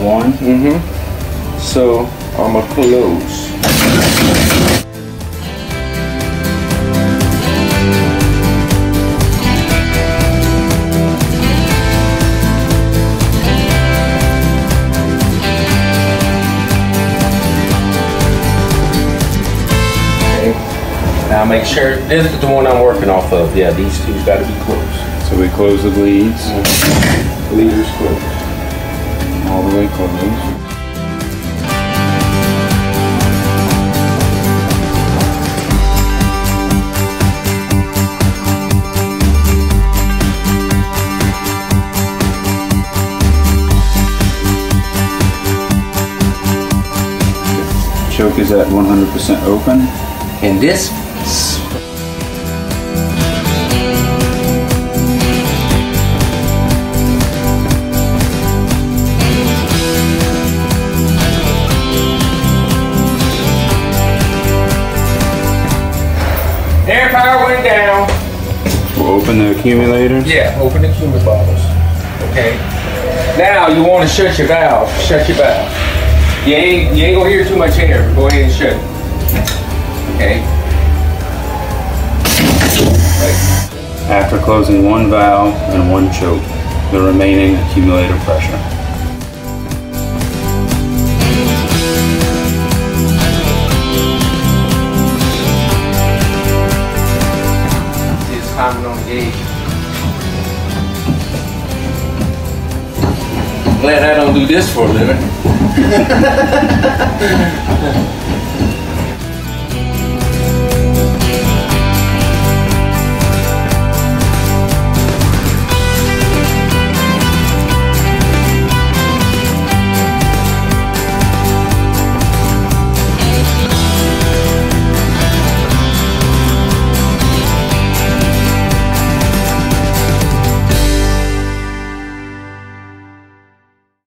one. So I'm gonna close. Now make sure, this is the one I'm working off of. Yeah, these two's got to be closed. So we close the bleeds. Bleeders closed. All the way closed. Choke is at 100% open. And this air power went down. We'll open the accumulators. Yeah, open the cumulative bottles. Okay. Now you want to shut your valve. Shut your valve. You ain't gonna hear too much air. Go ahead and shut it. Okay. Right. After closing one valve and one choke, the remaining accumulator pressure. See, it's timing on the gauge. Glad I don't do this for a living.